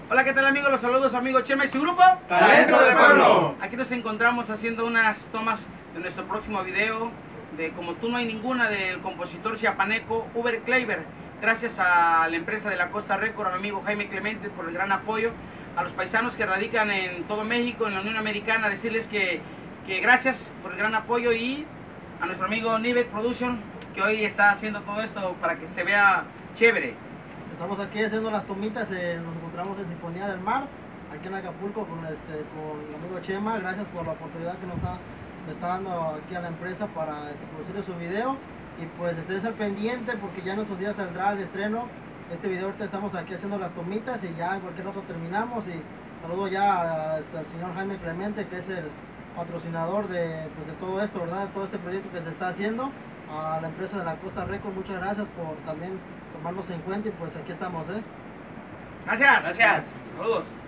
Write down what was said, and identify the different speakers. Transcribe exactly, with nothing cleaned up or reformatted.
Speaker 1: Hola, ¿qué tal amigos? Los saludos amigo Chema y su grupo
Speaker 2: Talento de Pueblo.
Speaker 1: Aquí nos encontramos haciendo unas tomas de nuestro próximo video de Como tú no hay ninguna, del compositor chiapaneco Uber Kleiber. Gracias a la empresa de la Costa Record, a mi amigo Jaime Clemente por el gran apoyo, a los paisanos que radican en todo México, en la Unión Americana, decirles que, que gracias por el gran apoyo, y a nuestro amigo Nivek Production, que hoy está haciendo todo esto para que se vea chévere.
Speaker 3: Estamos aquí haciendo las tomitas, eh, nos encontramos en Sinfonía del Mar, aquí en Acapulco, con, este, con el amigo Chema. Gracias por la oportunidad que nos está, le está dando aquí a la empresa para este, producir su video. Y pues estés al pendiente porque ya en estos días saldrá el estreno. Este video ahorita estamos aquí haciendo las tomitas y ya en cualquier rato terminamos. Y saludo ya a, a, al señor Jaime Clemente, que es el patrocinador de, pues, de todo esto, ¿verdad? De todo este proyecto que se está haciendo. A la empresa de la Costa Record, muchas gracias por también tomarnos en cuenta, y pues aquí estamos, ¿eh?
Speaker 1: Gracias.
Speaker 2: Gracias.
Speaker 1: Saludos.